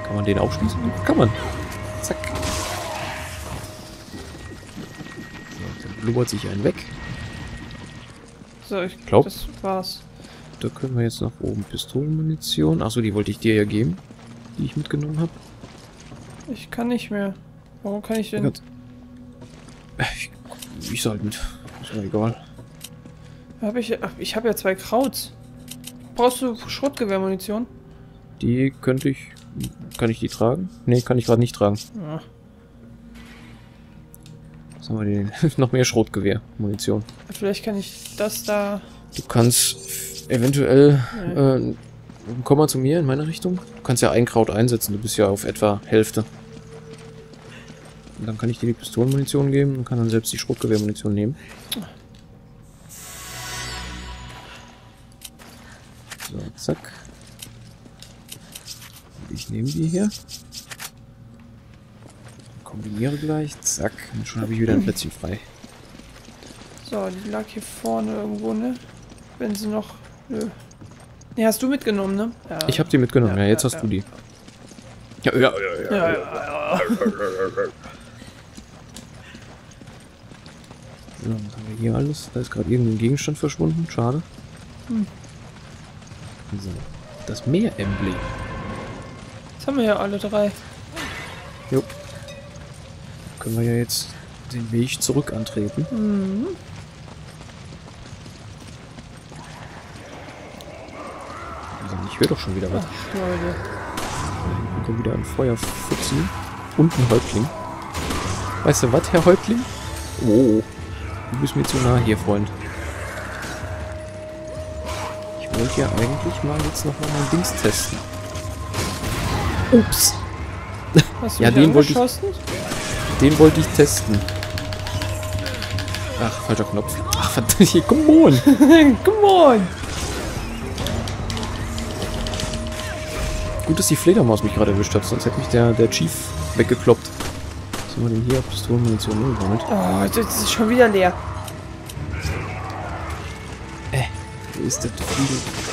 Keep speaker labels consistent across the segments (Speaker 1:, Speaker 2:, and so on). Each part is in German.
Speaker 1: Kann man den aufschließen? Kann man. Zack. So, dann blubbert sich einen weg.
Speaker 2: So, ich
Speaker 1: Glaub.
Speaker 2: das war's.
Speaker 1: Da können wir jetzt nach oben. Pistolenmunition. Achso, die wollte ich dir ja geben. Die ich mitgenommen habe.
Speaker 2: Ich kann nicht mehr. Warum kann ich denn...
Speaker 1: Ich soll mit. Ist mir egal.
Speaker 2: Ich habe ja 2 Krauts. Brauchst du Schrotgewehrmunition?
Speaker 1: Die könnte ich... Kann ich die tragen? Ne, kann ich gerade nicht tragen.
Speaker 2: Ja.
Speaker 1: Was haben wir denn? Noch mehr Schrotgewehr-Munition.
Speaker 2: Vielleicht kann ich das da...
Speaker 1: Du kannst eventuell... komm mal zu mir in meine Richtung. Du kannst ja ein Kraut einsetzen. Du bist ja auf etwa Hälfte. Und dann kann ich dir die Pistolenmunition geben und kann dann selbst die Schrotgewehrmunition nehmen. So, zack. Ich nehme die hier. Kombiniere gleich. Zack. Und schon habe ich wieder ein Plätzchen frei.
Speaker 2: So, die lag hier vorne irgendwo, ne? Wenn sie noch... Nö. Ne, hast du mitgenommen, ne? Ja.
Speaker 1: Ich habe die mitgenommen. Ja, jetzt hast du die. Ja.
Speaker 2: Ja.
Speaker 1: So, was haben wir hier alles? Da ist gerade irgendein Gegenstand verschwunden. Schade. So. Das Meer-Emblem.
Speaker 2: Jetzt haben wir ja alle 3.
Speaker 1: Jo. Können wir ja jetzt den Weg zurück antreten.
Speaker 2: Mhm.
Speaker 1: Also ich höre doch schon wieder was.
Speaker 2: Ach, Leute.
Speaker 1: Da hinten kommt wieder ein Feuerfutzen und ein Häuptling. Weißt du was, Herr Häuptling? Oh, du bist mir zu nah hier, Freund. Ich wollte ja eigentlich mal jetzt noch mal mein Dings testen. Ups.
Speaker 2: Hast du
Speaker 1: Ja,
Speaker 2: mich
Speaker 1: den wollte
Speaker 2: angeschossen?
Speaker 1: Den wollte ich testen. Ach, falscher Knopf. Ach, verdammt, hier, come on.
Speaker 2: Come on!
Speaker 1: Gut, dass die Fledermaus mich gerade erwischt hat, sonst hätte mich der Chief weggekloppt. Was haben wir denn hier? Pistolenmunition gesammelt.
Speaker 2: Oh, das ist schon wieder leer.
Speaker 1: Wo ist der Flügel?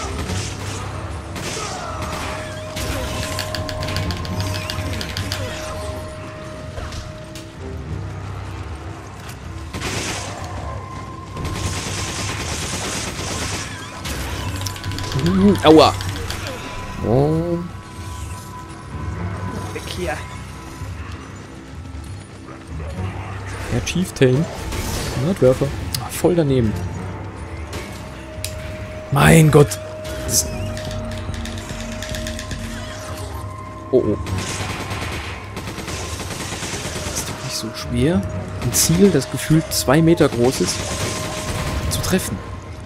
Speaker 1: Aua! Oh.
Speaker 2: Weg hier.
Speaker 1: Der Chieftain. Nordwerfer. Ah, voll daneben. Mein Gott! Oh oh. Ist doch nicht so schwer, ein Ziel, das gefühlt 2 Meter groß ist, zu treffen.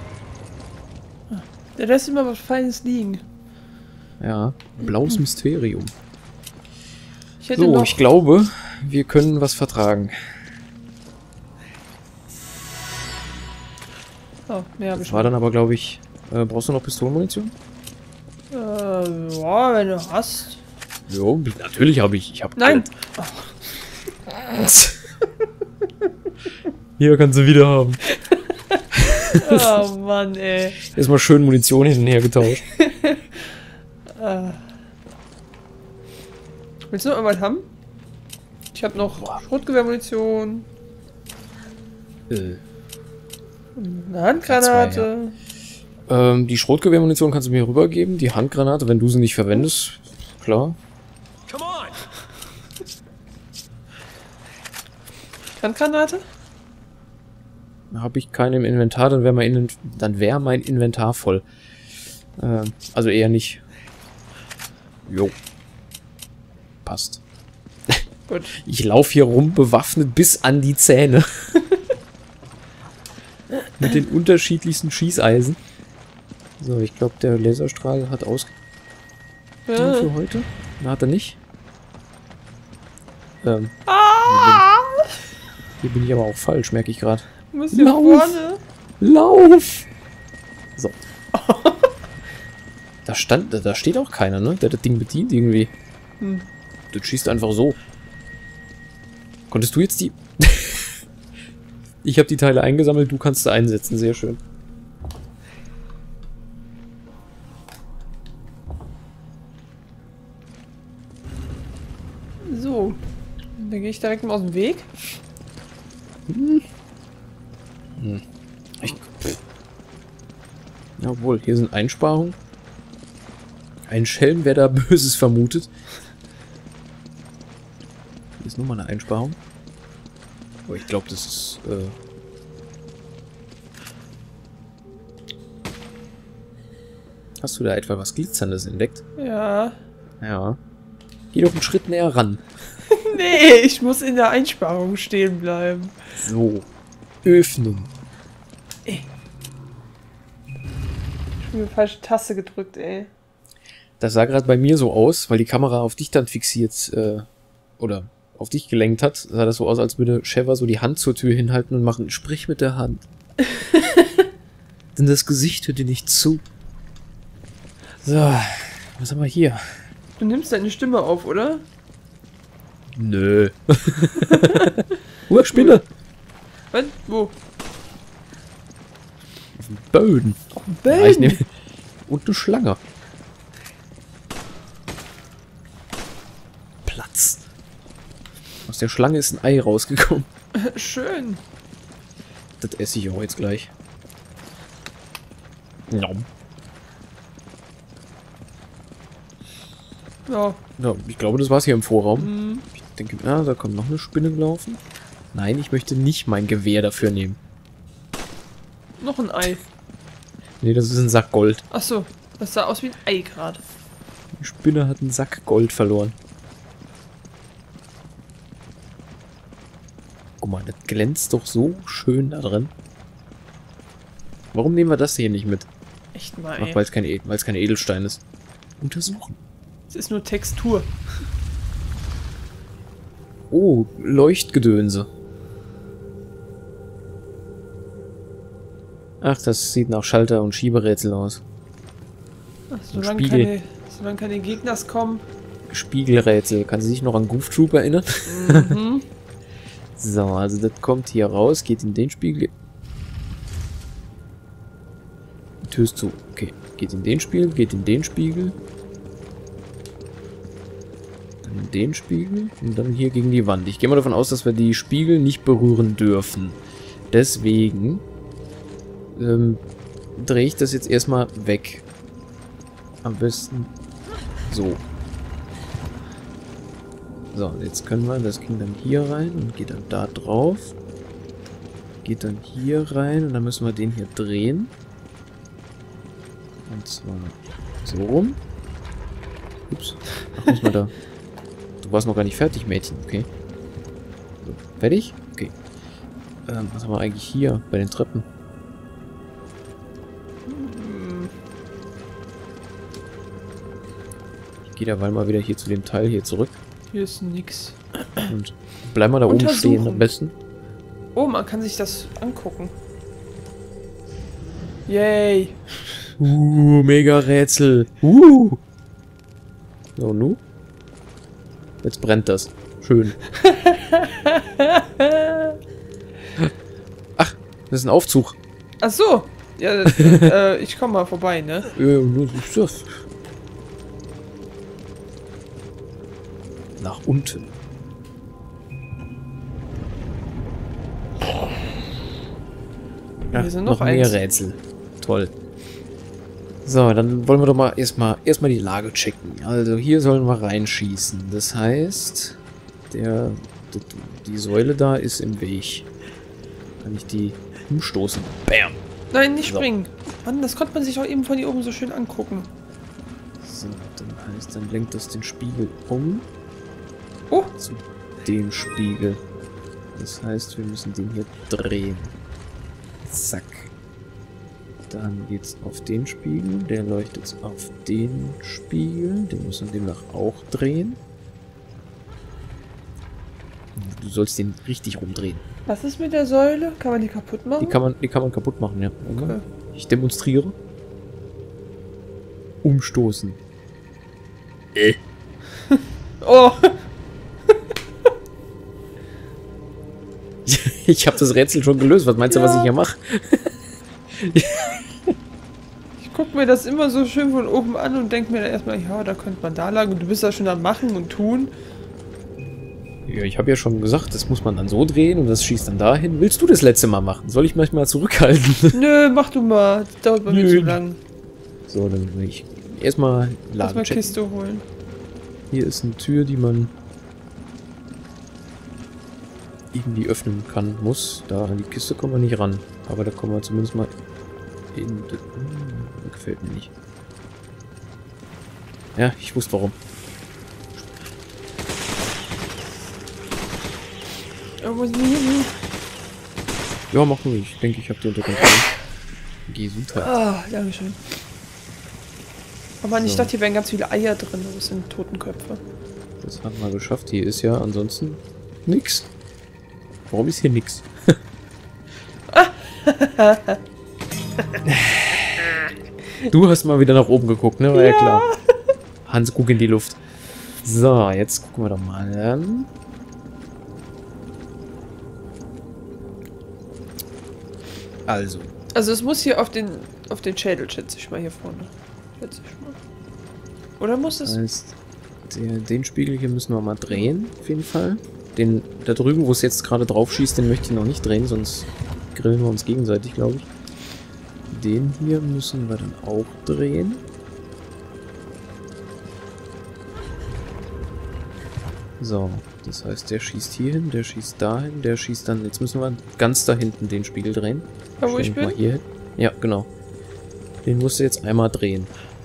Speaker 2: Der lässt immer was Feines liegen.
Speaker 1: Ja, blaues Mysterium.
Speaker 2: Ich hätte
Speaker 1: So,
Speaker 2: noch...
Speaker 1: ich glaube, wir können was vertragen.
Speaker 2: Oh, mehr habe ich
Speaker 1: Das war dann aber, glaube ich... brauchst du noch Pistolenmunition?
Speaker 2: Ja, wenn du hast.
Speaker 1: Jo, natürlich habe ich. Ich habe...
Speaker 2: Nein!
Speaker 1: Hier kannst du wieder haben.
Speaker 2: Oh Mann, ey.
Speaker 1: Erstmal schön Munition hin und her getauscht.
Speaker 2: Willst du noch irgendwas haben? Ich habe noch Schrotgewehrmunition, eine Handgranate.
Speaker 1: Die Schrotgewehrmunition kannst du mir rübergeben. Die Handgranate, wenn du sie nicht verwendest. Klar.
Speaker 2: Handgranate?
Speaker 1: Habe ich keine im Inventar, dann wäre mein Inventar voll. Also eher nicht. Jo. Passt.
Speaker 2: Gut.
Speaker 1: Ich laufe hier rum, bewaffnet bis an die Zähne. Mit den unterschiedlichsten Schießeisen. So, ich glaube, der Laserstrahl hat für heute. Na, hat er nicht. Hier bin ich aber auch falsch, merke ich gerade.
Speaker 2: Du musst hier
Speaker 1: Lauf!
Speaker 2: vorne.
Speaker 1: Lauf! So. Da steht auch keiner, ne? Der das Ding bedient irgendwie. Du schießt einfach so. Konntest du jetzt die... Ich habe die Teile eingesammelt, du kannst sie einsetzen. Sehr schön.
Speaker 2: So. Dann gehe ich direkt mal aus dem Weg.
Speaker 1: Ja, obwohl, hier sind Einsparungen. Ein Schelm, wer da Böses vermutet. Hier ist nochmal eine Einsparung. Aber ich glaube, das ist... Hast du da etwa was Glitzerndes entdeckt?
Speaker 2: Ja.
Speaker 1: Ja. Geh doch einen Schritt näher ran.
Speaker 2: Nee, ich muss in der Einsparung stehen bleiben.
Speaker 1: So. Öffnen.
Speaker 2: Ich habe die falsche Taste gedrückt, ey.
Speaker 1: Das sah gerade bei mir so aus, weil die Kamera auf dich dann fixiert, oder auf dich gelenkt hat. Sah das so aus, als würde Sheva so die Hand zur Tür hinhalten und machen, sprich mit der Hand. Denn das Gesicht hört dir nicht zu. So, was haben wir hier?
Speaker 2: Du nimmst deine Stimme auf, oder?
Speaker 1: Nö. Spinne.
Speaker 2: Was? Wo?
Speaker 1: Auf dem Boden.
Speaker 2: Auf dem Boden?
Speaker 1: Ja, ich nehm... Und eine Schlange. Platz. Aus der Schlange ist ein Ei rausgekommen.
Speaker 2: Schön.
Speaker 1: Das esse ich auch jetzt gleich. Nom.
Speaker 2: Ja.
Speaker 1: Ja, ich glaube, das war's hier im Vorraum.
Speaker 2: Mhm.
Speaker 1: Ich denke, na, da kommt noch eine Spinne gelaufen. Nein, ich möchte nicht mein Gewehr dafür nehmen.
Speaker 2: Noch ein Ei.
Speaker 1: Nee, das ist ein Sack Gold.
Speaker 2: Achso, das sah aus wie ein Ei gerade.
Speaker 1: Die Spinne hat einen Sack Gold verloren. Guck mal, das glänzt doch so schön da drin. Warum nehmen wir das hier nicht mit?
Speaker 2: Echt mal,
Speaker 1: Ach,
Speaker 2: ey.
Speaker 1: weil es kein Edelstein ist. Untersuchen.
Speaker 2: Es ist nur Textur.
Speaker 1: Oh, Leuchtgedönse. Ach, das sieht nach Schalter- und Schieberätsel aus.
Speaker 2: Ach,
Speaker 1: Spiegel.
Speaker 2: solange keine Gegners kommen.
Speaker 1: Spiegelrätsel. Kann sie sich noch an Goof Troop erinnern?
Speaker 2: Mhm.
Speaker 1: So, also das kommt hier raus, geht in den Spiegel. Die Tür ist zu. Okay, geht in den Spiegel, geht in den Spiegel. Dann in den Spiegel und dann hier gegen die Wand. Ich gehe mal davon aus, dass wir die Spiegel nicht berühren dürfen. Deswegen drehe ich das jetzt erstmal weg. Am besten so. So, jetzt können wir, das ging dann hier rein und geht dann da drauf. Geht dann hier rein und dann müssen wir den hier drehen. Und zwar so rum. Ups. Ach, muss man da. Du warst noch gar nicht fertig, Mädchen. Okay. So, fertig? Okay. Was haben wir eigentlich hier bei den Treppen? Ich gehe derweil mal wieder hier zu dem Teil hier zurück.
Speaker 2: Hier ist nix.
Speaker 1: Und bleib mal da oben stehen am besten.
Speaker 2: Oh, man kann sich das angucken. Yay.
Speaker 1: Mega Rätsel. So, nu? Jetzt brennt das. Schön. Ach, das ist ein Aufzug.
Speaker 2: Ach so. Ja, ich komme mal vorbei, ne?
Speaker 1: Nach unten. Ja,
Speaker 2: Hier sind noch
Speaker 1: mehr
Speaker 2: eins.
Speaker 1: Rätsel. Toll. So, dann wollen wir doch mal erstmal die Lage checken. Also hier sollen wir reinschießen. Das heißt, die Säule da ist im Weg. Kann ich die umstoßen? Bam!
Speaker 2: Nein, nicht
Speaker 1: So.
Speaker 2: springen. Mann, das konnte man sich auch eben von hier oben so schön angucken.
Speaker 1: So, dann heißt, dann lenkt das den Spiegel um.
Speaker 2: Oh,
Speaker 1: Zu dem Spiegel. Das heißt, wir müssen den hier drehen. Zack. Dann geht's auf den Spiegel. Der leuchtet auf den Spiegel. Den müssen wir demnach auch drehen. Du sollst den richtig rumdrehen.
Speaker 2: was ist mit der Säule? Kann man die kaputt machen?
Speaker 1: Die kann man kaputt machen, ja.
Speaker 2: Okay.
Speaker 1: Ich demonstriere. Umstoßen.
Speaker 2: Oh,
Speaker 1: Ich habe das Rätsel schon gelöst. Was meinst du, was ich hier mache?
Speaker 2: ich gucke mir das immer so schön von oben an und denke mir dann erstmal, ja, da könnte man da lang und du bist da schon am Machen und Tun.
Speaker 1: Ja, ich habe ja schon gesagt, das muss man dann so drehen und das schießt dann dahin. Willst du das letzte Mal machen? Soll ich manchmal zurückhalten?
Speaker 2: Nö, mach du mal. Das dauert bei mir zu lang.
Speaker 1: So, dann will ich erstmal Laden
Speaker 2: Erstmal Kiste holen.
Speaker 1: Hier ist eine Tür, die man irgendwie öffnen kann, muss. Da an die Kiste kommen wir nicht ran. Aber da kommen wir zumindest mal in... gefällt mir nicht. Ja, ich wusste warum.
Speaker 2: Oh, wo sind die hin?
Speaker 1: Ja, mach nur. Ich denke, ich habe die unter Kontrolle. Gesundheit.
Speaker 2: Ah, dankeschön. Oh Mann, ich
Speaker 1: So.
Speaker 2: dachte, hier wären ganz viele Eier drin. Das sind Totenköpfe.
Speaker 1: Das haben wir geschafft. Hier ist ja ansonsten nix. Warum ist hier nix? Du hast mal wieder nach oben geguckt, ne? War ja klar. Hans, guck in die Luft. So, jetzt gucken wir doch mal. Also.
Speaker 2: Also es muss hier auf den Schädel, schätze ich mal, hier vorne. Schätze ich mal. Oder muss es...
Speaker 1: Heißt, den Spiegel hier müssen wir mal drehen, auf jeden Fall. Den da drüben, wo es jetzt gerade drauf schießt, den möchte ich noch nicht drehen, sonst grillen wir uns gegenseitig, glaube ich. Den hier müssen wir dann auch drehen. So, das heißt, der schießt hier hin, der schießt dahin, der schießt dann... Jetzt müssen wir ganz da hinten den Spiegel drehen.
Speaker 2: Da, wo ich
Speaker 1: Mal
Speaker 2: bin?
Speaker 1: hier hin. Ja, genau. Den musst du jetzt einmal drehen.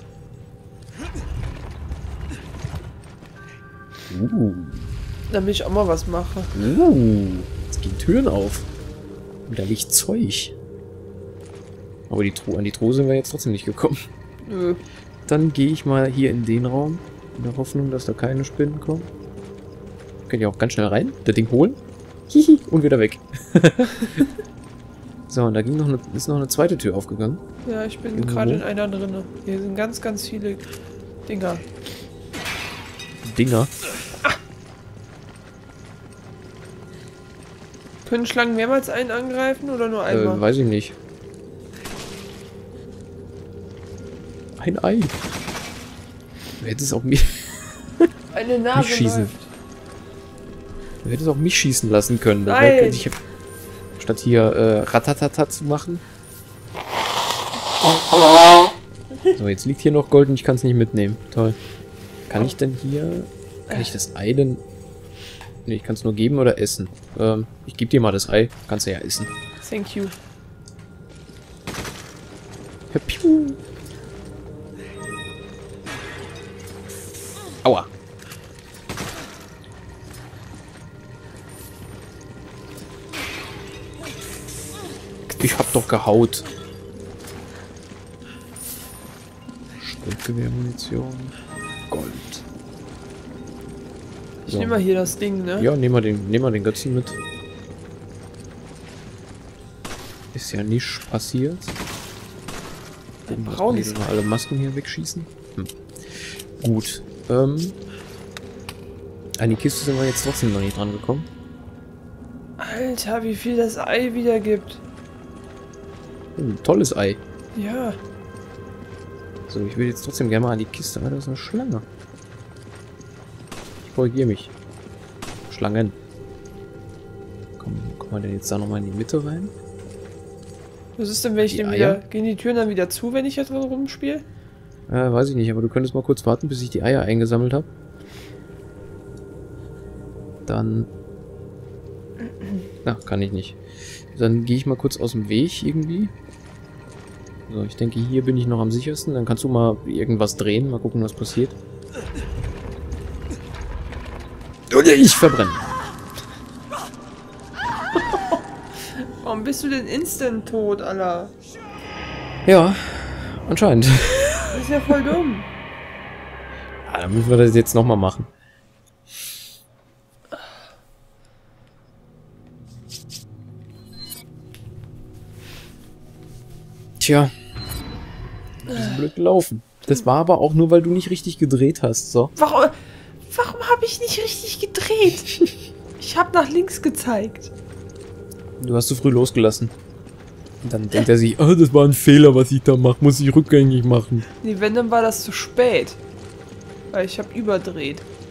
Speaker 2: Damit ich auch mal was mache.
Speaker 1: Jetzt gehen Türen auf. Und da liegt Zeug. Aber an die Truhe sind wir jetzt trotzdem nicht gekommen.
Speaker 2: Nö.
Speaker 1: Dann gehe ich mal hier in den Raum. In der Hoffnung, dass da keine Spinnen kommen. Könnt ihr auch ganz schnell rein. Das Ding holen. Hihi. Und wieder weg. So, und da ist noch eine zweite Tür aufgegangen.
Speaker 2: Ja, ich bin
Speaker 1: Irgendwo.
Speaker 2: gerade in einer drinne. Hier sind ganz, ganz viele Dinger.
Speaker 1: Dinger.
Speaker 2: Können Schlangen mehrmals einen angreifen oder nur einmal?
Speaker 1: Weiß ich nicht. Ein Ei. Du hättest auch mich...
Speaker 2: Eine Nase
Speaker 1: schießen.
Speaker 2: läuft.
Speaker 1: Du hättest auch mich schießen lassen können.
Speaker 2: Nein.
Speaker 1: Statt hier Ratatata zu machen. So, jetzt liegt hier noch Gold und ich kann es nicht mitnehmen. Toll. Kann ich denn hier... Kann ich das Ei denn... Ne, ich kann es nur geben oder essen. Ich gebe dir mal das Ei. Kannst du ja essen.
Speaker 2: Thank you.
Speaker 1: Ja, piu. Aua. Ich hab doch gehaut. Sprintgewehrmunition. Gold.
Speaker 2: Ich nehme mal hier das Ding, ne?
Speaker 1: Ja, nehmen wir den Götzen mit. Ist ja nichts passiert.
Speaker 2: Braun ist
Speaker 1: Mal alle Masken hier wegschießen. Gut. An die Kiste sind wir jetzt trotzdem noch nicht dran gekommen.
Speaker 2: Alter, wie viel das Ei wieder gibt.
Speaker 1: Tolles Ei.
Speaker 2: Ja.
Speaker 1: So, ich will jetzt trotzdem gerne mal an die Kiste. Aber da ist eine Schlange. Ich korrigiere mich. Schlangen. Kommen wir denn jetzt da nochmal in die Mitte rein?
Speaker 2: Was ist denn, wenn ich
Speaker 1: Die
Speaker 2: den
Speaker 1: Eier?
Speaker 2: wieder... Gehen die Türen dann wieder zu, wenn ich hier drin rumspiele?
Speaker 1: Weiß ich nicht, aber du könntest mal kurz warten, bis ich die Eier eingesammelt habe. Dann... Ach, kann ich nicht. Dann gehe ich mal kurz aus dem Weg irgendwie. So, ich denke, hier bin ich noch am sichersten. Dann kannst du mal irgendwas drehen. Mal gucken, was passiert. Oder ich verbrenne.
Speaker 2: Warum bist du denn instant tot, Alter?
Speaker 1: Ja, anscheinend.
Speaker 2: Das ist ja voll dumm.
Speaker 1: Dann müssen wir das jetzt nochmal machen. Tja. Das ist blöd gelaufen. Das war aber auch nur, weil du nicht richtig gedreht hast, so.
Speaker 2: Warum habe ich nicht richtig gedreht? Ich habe nach links gezeigt.
Speaker 1: Du hast zu früh losgelassen. Und dann denkt er sich, oh, das war ein Fehler, was ich da mache, muss ich rückgängig machen.
Speaker 2: Nee, wenn, dann war das zu spät. Weil ich habe überdreht.